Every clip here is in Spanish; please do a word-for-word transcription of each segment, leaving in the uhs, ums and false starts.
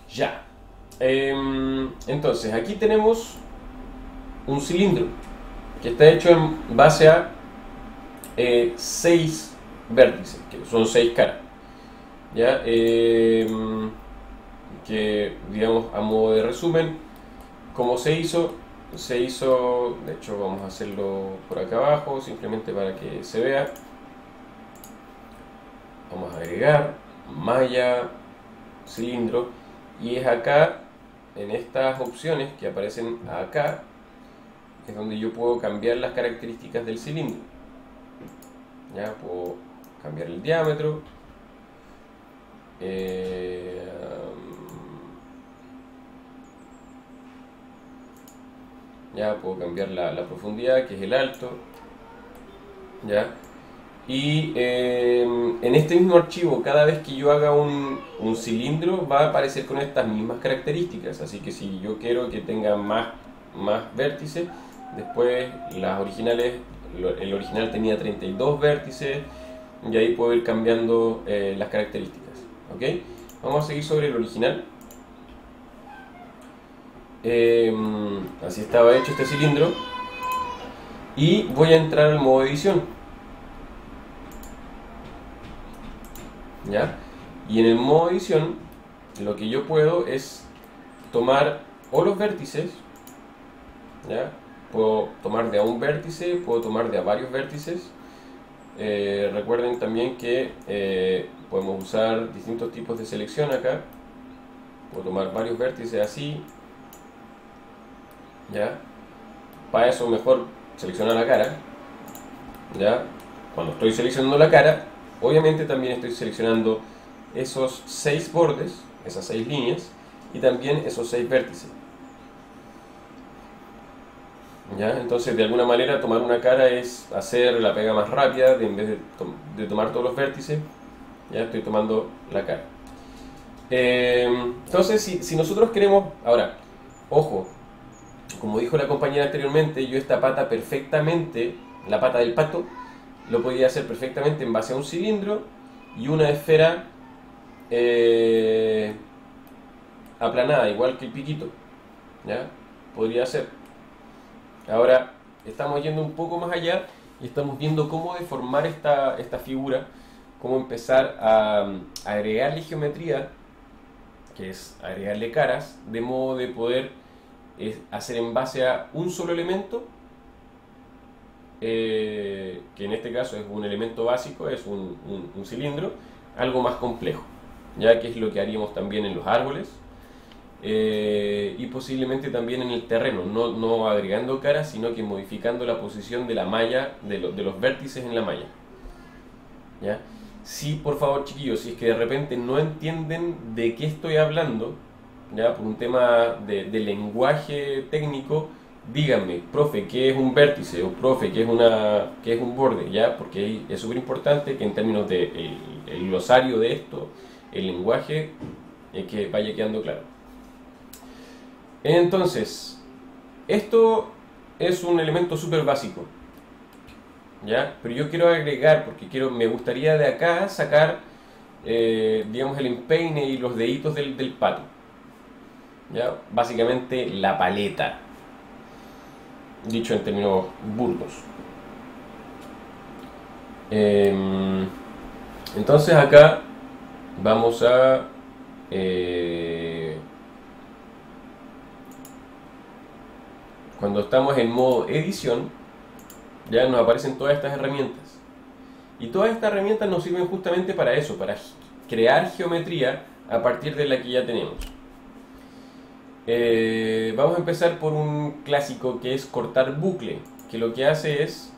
Ya. Em, entonces, aquí tenemos un cilindro que está hecho en base a eh, seis vértices, que son seis caras. ¿Ya? Em, que, digamos, a modo de resumen, ¿cómo se hizo? Se hizo, de hecho, vamos a hacerlo por acá abajo, simplemente para que se vea. Vamos a agregar malla, cilindro, y es acá, en estas opciones que aparecen acá, es donde yo puedo cambiar las características del cilindro. Ya puedo cambiar el diámetro, eh, ya puedo cambiar la, la profundidad, que es el alto, ya. Y eh, en este mismo archivo, cada vez que yo haga un, un cilindro, va a aparecer con estas mismas características. Así que si yo quiero que tenga más, más vértices, después las originales, el original tenía treinta y dos vértices, y ahí puedo ir cambiando eh, las características. ¿Ok? Vamos a seguir sobre el original. Eh, así estaba hecho este cilindro. Y voy a entrar al modo edición. ¿Ya? Y en el modo edición, lo que yo puedo es tomar o los vértices, ¿ya? Puedo tomar de a un vértice, puedo tomar de a varios vértices. Eh, recuerden también que eh, podemos usar distintos tipos de selección acá. Puedo tomar varios vértices así, ¿ya? Para eso mejor seleccionar la cara, ¿ya? Cuando estoy seleccionando la cara, obviamente también estoy seleccionando esos seis bordes, esas seis líneas, y también esos seis vértices. ¿Ya? Entonces, de alguna manera, tomar una cara es hacer la pega más rápida, de, en vez de, to de tomar todos los vértices, ya estoy tomando la cara. Eh, entonces, si, si nosotros queremos, ahora, ojo, como dijo la compañera anteriormente, yo esta pata perfectamente, la pata del pato, lo podía hacer perfectamente en base a un cilindro y una esfera eh, aplanada, igual que el piquito, ¿ya? Podría ser. Ahora estamos yendo un poco más allá y estamos viendo cómo deformar esta, esta figura, cómo empezar a, a agregarle geometría, que es agregarle caras, de modo de poder eh, hacer en base a un solo elemento, eh, que en este caso es un elemento básico, es un, un, un cilindro, algo más complejo, ya que es lo que haríamos también en los árboles, eh, y posiblemente también en el terreno, no, no agregando caras, sino que modificando la posición de la malla, de, lo, de los vértices en la malla. ¿Ya? Sí, por favor, chiquillos, si es que de repente no entienden de qué estoy hablando, ¿ya? Por un tema de, de lenguaje técnico, díganme, profe, ¿qué es un vértice? O profe, ¿qué es, una, qué es un borde? ¿Ya? Porque es súper importante que en términos de el, el glosario de esto, el lenguaje, eh, que vaya quedando claro. Entonces, esto es un elemento súper básico, ¿ya? Pero yo quiero agregar, porque quiero, me gustaría de acá sacar, eh, digamos, el empeine y los deditos del, del pato, ¿ya? Básicamente la paleta, dicho en términos burdos. Eh, entonces acá vamos a... Eh, cuando estamos en modo edición, ya nos aparecen todas estas herramientas. Y todas estas herramientas nos sirven justamente para eso, para crear geometría a partir de la que ya tenemos. Eh, vamos a empezar por un clásico que es cortar bucle, que lo que hace es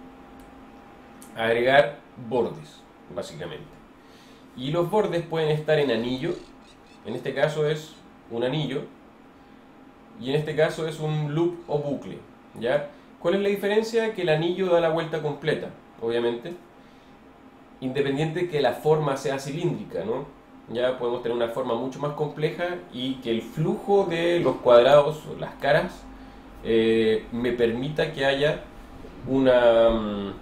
agregar bordes, básicamente. Y los bordes pueden estar en anillo, en este caso es un anillo, y en este caso es un loop o bucle, ¿ya? ¿Cuál es la diferencia? Que el anillo da la vuelta completa, obviamente, independiente que la forma sea cilíndrica, ¿no? Ya podemos tener una forma mucho más compleja y que el flujo de los cuadrados o las caras eh, me permita que haya una...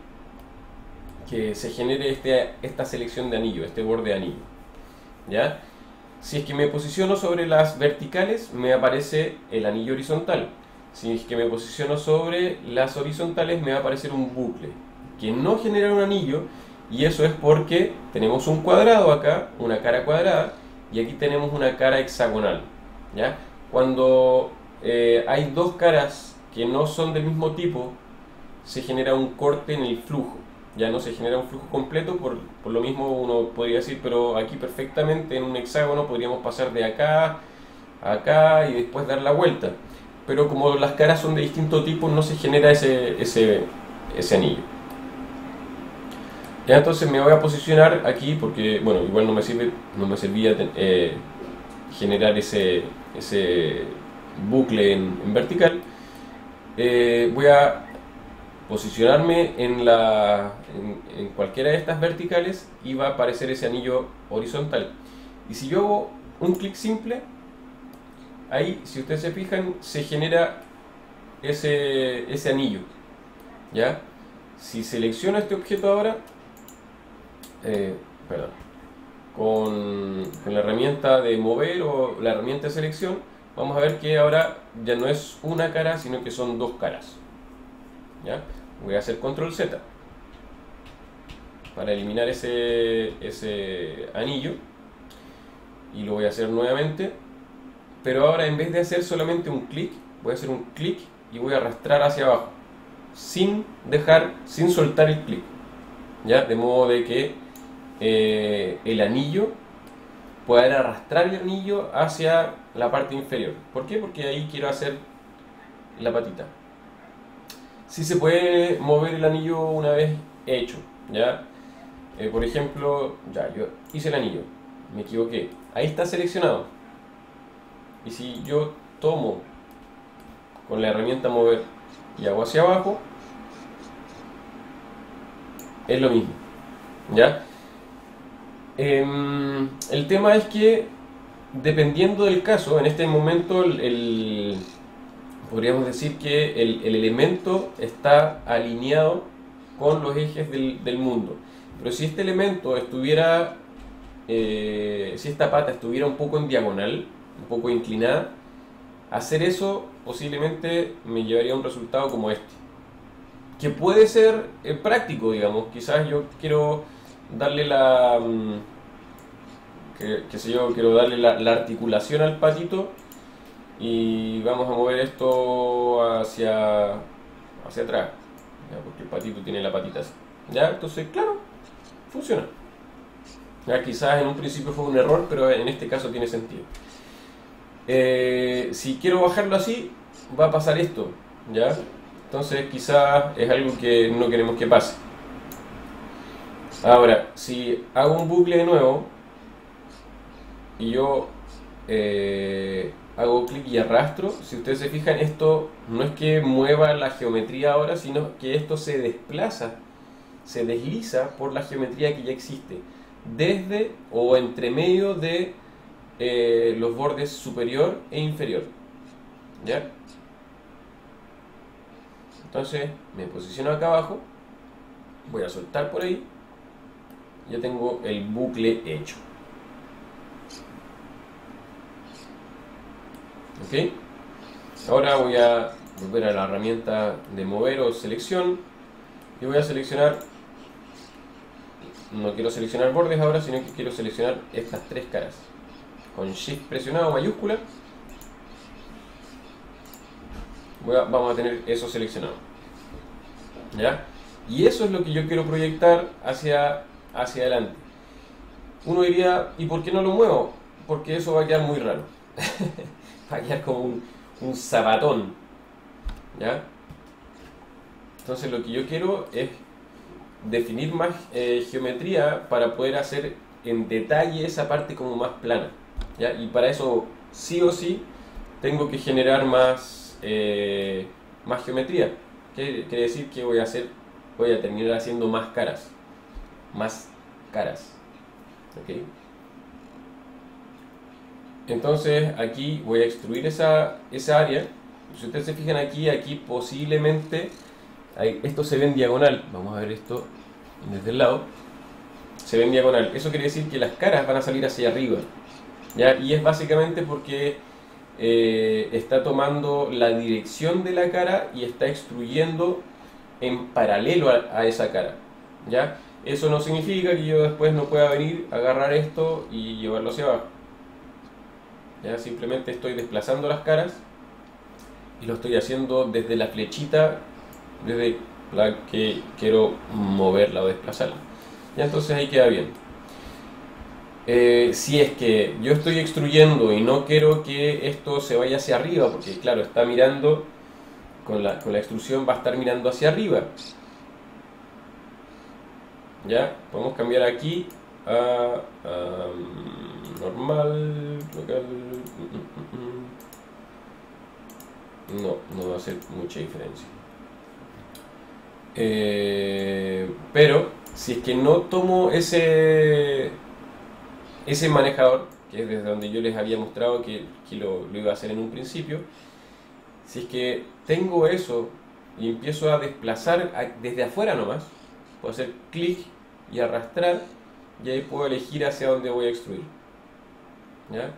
que se genere este, esta selección de anillo, este borde de anillo, ¿ya? Si es que me posiciono sobre las verticales, me aparece el anillo horizontal. Si es que me posiciono sobre las horizontales, me va a aparecer un bucle que no genera un anillo, y eso es porque tenemos un cuadrado acá, una cara cuadrada, y aquí tenemos una cara hexagonal, ¿ya? Cuando eh, hay dos caras que no son del mismo tipo, se genera un corte en el flujo. Ya no se genera un flujo completo, por, por lo mismo uno podría decir, pero aquí perfectamente en un hexágono podríamos pasar de acá a acá y después dar la vuelta. Pero como las caras son de distinto tipo, no se genera ese, ese, ese anillo. Ya, entonces me voy a posicionar aquí porque, bueno, igual no me sirve, no me servía eh, generar ese, ese bucle en, en vertical. Eh, voy a posicionarme en, la, en, en cualquiera de estas verticales y va a aparecer ese anillo horizontal. Y si yo hago un clic simple, ahí, si ustedes se fijan, se genera ese, ese anillo, ¿ya? Si selecciono este objeto ahora, eh, perdón, con, con la herramienta de mover o la herramienta de selección, vamos a ver que ahora ya no es una cara, sino que son dos caras, ¿ya? Voy a hacer control Z para eliminar ese, ese anillo y lo voy a hacer nuevamente, pero ahora en vez de hacer solamente un clic, voy a hacer un clic y voy a arrastrar hacia abajo sin dejar, sin soltar el clic, ¿ya? De modo de que eh, el anillo poder arrastrar el anillo hacia la parte inferior. ¿Por qué? Porque ahí quiero hacer la patita. Si se puede mover el anillo una vez hecho, ¿ya? Eh, por ejemplo, ya, yo hice el anillo, me equivoqué, ahí está seleccionado. Y si yo tomo con la herramienta mover y hago hacia abajo, es lo mismo, ¿ya? Eh, el tema es que dependiendo del caso, en este momento el, el, podríamos decir que el, el elemento está alineado con los ejes del, del mundo. Pero si este elemento estuviera, eh, si esta pata estuviera un poco en diagonal, un poco inclinada, hacer eso posiblemente me llevaría a un resultado como este. Que puede ser eh, práctico, digamos. Quizás yo quiero darle la... Que, que sé yo, quiero darle la, la articulación al patito y vamos a mover esto hacia, hacia atrás, ¿ya? Porque el patito tiene la patita así, ¿ya? Entonces, claro, funciona. Ya, quizás en un principio fue un error, pero en este caso tiene sentido. Eh, si quiero bajarlo así, va a pasar esto, ¿ya? Entonces quizás es algo que no queremos que pase. Ahora, si hago un bucle de nuevo y yo eh, hago clic y arrastro, si ustedes se fijan, esto no es que mueva la geometría ahora, sino que esto se desplaza, se desliza por la geometría que ya existe, desde o entre medio de eh, los bordes superior e inferior, ¿ya? Entonces me posiciono acá abajo, voy a soltar por ahí, ya tengo el bucle hecho. ¿Ok? Ahora voy a volver a la herramienta de mover o selección y voy a seleccionar, no quiero seleccionar bordes ahora, sino que quiero seleccionar estas tres caras. Con Shift presionado mayúscula voy a, vamos a tener eso seleccionado, ¿ya? Y eso es lo que yo quiero proyectar hacia, hacia adelante. Uno diría, ¿y por qué no lo muevo? Porque eso va a quedar muy raro. Va a quedar como un, un zapatón, ¿ya? Entonces lo que yo quiero es definir más eh, geometría para poder hacer en detalle esa parte como más plana, ¿ya? Y para eso sí o sí tengo que generar más, eh, más geometría. ¿Qué quiere decir? Que voy a hacer, voy a terminar haciendo más caras, más caras, ¿ok? Entonces aquí voy a extruir esa, esa área. Si ustedes se fijan aquí, aquí posiblemente hay, esto se ve en diagonal. Vamos a ver esto desde el lado. Se ve en diagonal. Eso quiere decir que las caras van a salir hacia arriba, ¿ya? Y es básicamente porque eh, está tomando la dirección de la cara y está extruyendo en paralelo a, a esa cara, ¿ya? Eso no significa que yo después no pueda venir, agarrar esto y llevarlo hacia abajo, ¿ya? Simplemente estoy desplazando las caras y lo estoy haciendo desde la flechita, desde la que quiero moverla o desplazarla, ¿ya? Entonces ahí queda bien. Eh, si es que yo estoy extruyendo y no quiero que esto se vaya hacia arriba, porque claro, está mirando, con la, con la extrusión va a estar mirando hacia arriba, ¿ya? Podemos cambiar aquí a, a normal, local. No, no va a hacer mucha diferencia. Eh, pero si es que no tomo ese ese manejador, que es desde donde yo les había mostrado que, que lo, lo iba a hacer en un principio, si es que tengo eso y empiezo a desplazar a, desde afuera nomás, puedo hacer clic y arrastrar, y ahí puedo elegir hacia dónde voy a extruir, ¿ya?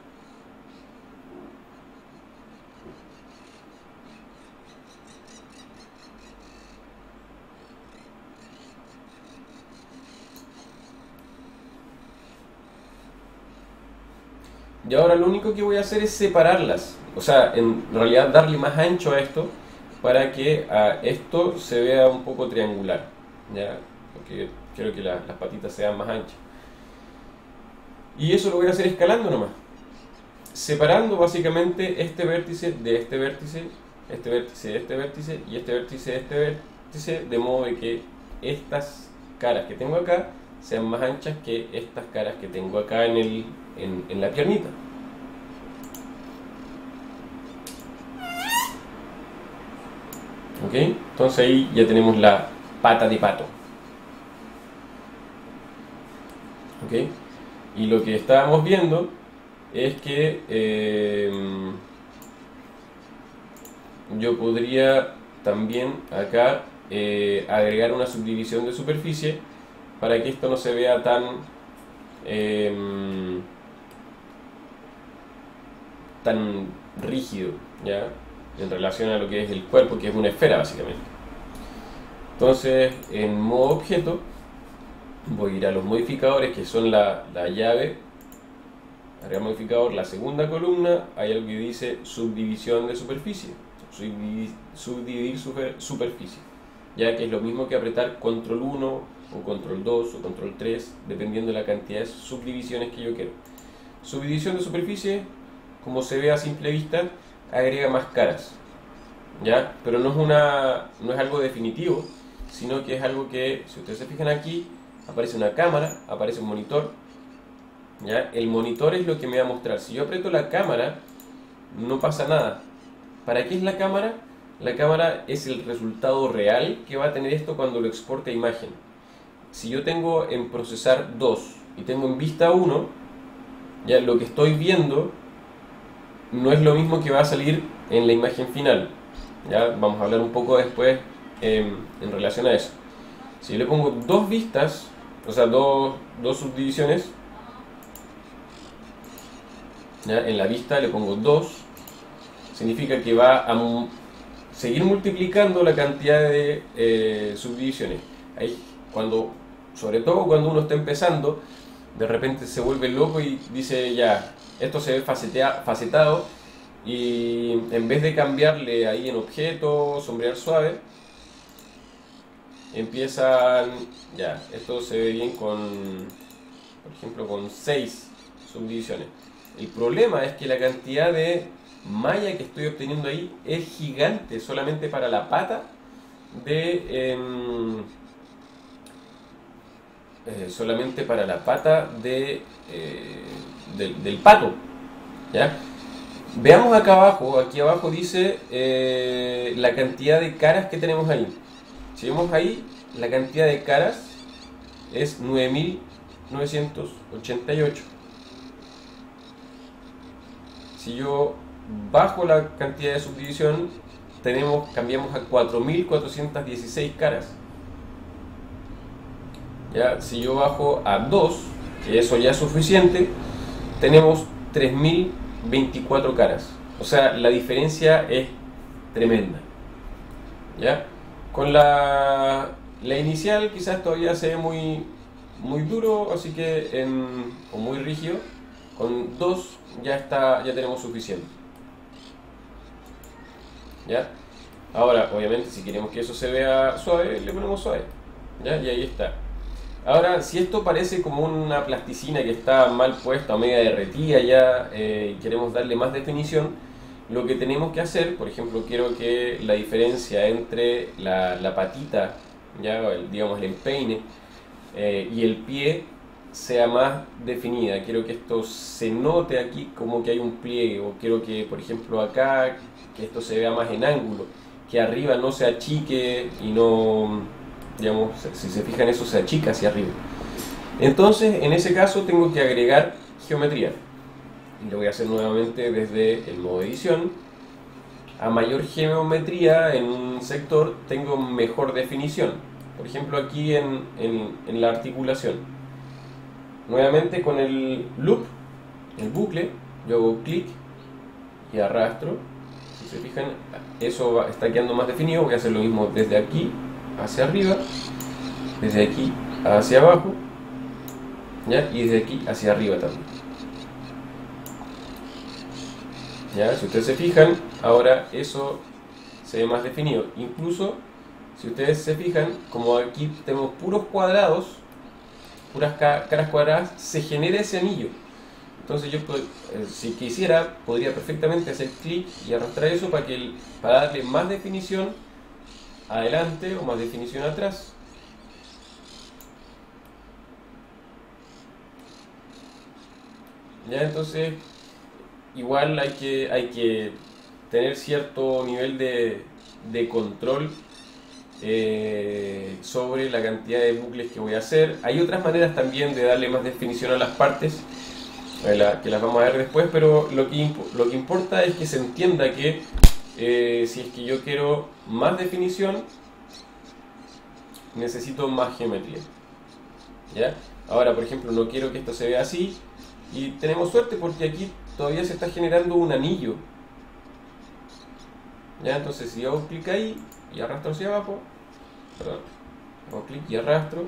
Y ahora lo único que voy a hacer es separarlas, o sea, en realidad darle más ancho a esto para que a esto se vea un poco triangular, ¿ya? Porque quiero que la, las patitas sean más anchas. Y eso lo voy a hacer escalando nomás, separando básicamente este vértice de este vértice, este vértice de este vértice y este vértice de este vértice, de modo de que estas caras que tengo acá sean más anchas que estas caras que tengo acá en, el, en, en la piernita. ¿Ok? Entonces ahí ya tenemos la pata de pato. ¿Ok? Y lo que estábamos viendo es que eh, yo podría también acá eh, agregar una subdivisión de superficie para que esto no se vea tan eh, tan rígido, ¿ya? En relación a lo que es el cuerpo, que es una esfera básicamente. Entonces, en modo objeto, voy a ir a los modificadores, que son la, la llave, agregar modificador, la segunda columna, hay algo que dice subdivisión de superficie, subdividir, subdividir super, superficie, ya que es lo mismo que apretar control uno o control dos o control tres, dependiendo de la cantidad de subdivisiones que yo quiero. Subdivisión de superficie, como se ve a simple vista, agrega más caras, ¿ya? Pero no es, una, no es algo definitivo, sino que es algo que, si ustedes se fijan aquí, aparece una cámara, aparece un monitor, ¿ya? El monitor es lo que me va a mostrar. Si yo aprieto la cámara, no pasa nada. ¿Para qué es la cámara? La cámara es el resultado real que va a tener esto cuando lo exporte a imagen. Si yo tengo en procesar dos y tengo en vista uno, ya lo que estoy viendo no es lo mismo que va a salir en la imagen final. Ya vamos a hablar un poco después eh, en relación a eso. Si yo le pongo dos vistas, o sea, dos, dos subdivisiones, ¿ya? En la vista le pongo dos, significa que va a seguir multiplicando la cantidad de eh, subdivisiones. Ahí, cuando, sobre todo cuando uno está empezando, de repente se vuelve loco y dice, ya, esto se ve facetea, facetado, y en vez de cambiarle ahí en objeto, sombrear suave, empiezan, ya, esto se ve bien con, por ejemplo, con seis subdivisiones. El problema es que la cantidad de malla que estoy obteniendo ahí es gigante, solamente para la pata de eh, eh, solamente para la pata de, eh, de del pato, ¿ya? Veamos acá abajo, aquí abajo dice eh, la cantidad de caras que tenemos ahí. Si vemos ahí, la cantidad de caras es nueve mil novecientos ochenta y ocho. Si yo bajo la cantidad de subdivisión, tenemos, cambiamos a cuatro mil cuatrocientas dieciséis caras. Ya, si yo bajo a dos, que eso ya es suficiente, tenemos tres mil veinticuatro caras. O sea, la diferencia es tremenda. ¿Ya? Con la, la inicial quizás todavía se ve muy, muy duro, así que en, o muy rígido. Con dos ya está, ya tenemos suficiente. ¿Ya? Ahora, obviamente, si queremos que eso se vea suave, le ponemos suave. ¿Ya? Y ahí está. Ahora, si esto parece como una plasticina que está mal puesta o media derretida ya, eh, y queremos darle más definición, lo que tenemos que hacer, por ejemplo, quiero que la diferencia entre la, la patita, ya, el, digamos el empeine, eh, y el pie sea más definida. Quiero que esto se note aquí como que hay un pliegue, o quiero que, por ejemplo, acá, que esto se vea más en ángulo, que arriba no se achique y no, digamos, si se fijan, eso se achica hacia arriba. Entonces, en ese caso tengo que agregar geometría. Y lo voy a hacer nuevamente desde el modo edición. A mayor geometría en un sector tengo mejor definición. Por ejemplo, aquí en, en, en la articulación. Nuevamente con el loop, el bucle, yo hago clic y arrastro. Si se fijan, eso va, está quedando más definido. Voy a hacer lo mismo desde aquí hacia arriba, desde aquí hacia abajo, ¿ya? Y desde aquí hacia arriba también. ¿Ya? Si ustedes se fijan, ahora eso se ve más definido. Incluso, si ustedes se fijan, como aquí tenemos puros cuadrados, puras caras cuadradas, se genera ese anillo. Entonces yo, si quisiera, podría perfectamente hacer clic y arrastrar eso para, que, para darle más definición adelante o más definición atrás. Ya, entonces igual hay que, hay que tener cierto nivel de, de control eh, sobre la cantidad de bucles que voy a hacer. Hay otras maneras también de darle más definición a las partes, eh, la, que las vamos a ver después, pero lo que, lo que importa es que se entienda que eh, si es que yo quiero más definición, necesito más geometría. ¿Ya? Ahora, por ejemplo, no quiero que esto se vea así, y tenemos suerte porque aquí todavía se está generando un anillo. ¿Ya? Entonces, si hago clic ahí y arrastro hacia abajo, perdón, hago clic y arrastro,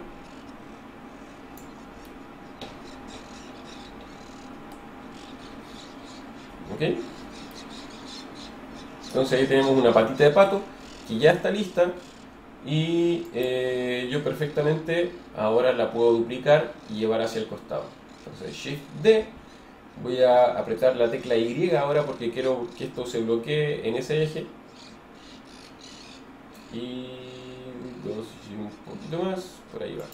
¿ok? Entonces ahí tenemos una patita de pato que ya está lista, y eh, yo perfectamente ahora la puedo duplicar y llevar hacia el costado. Entonces Shift D, voy a apretar la tecla Y ahora porque quiero que esto se bloquee en ese eje, y dos, un poquito más, por ahí va.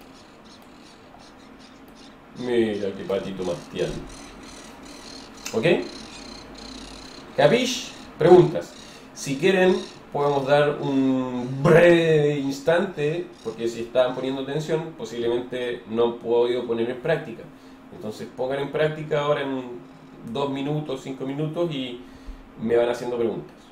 Mira qué patito más tierno. ¿Ok? ¿Capish? Preguntas. Si quieren, podemos dar un breve instante, porque si estaban poniendo atención, posiblemente no han podido poner en práctica. Entonces pongan en práctica ahora en dos minutos, cinco minutos, y me van haciendo preguntas.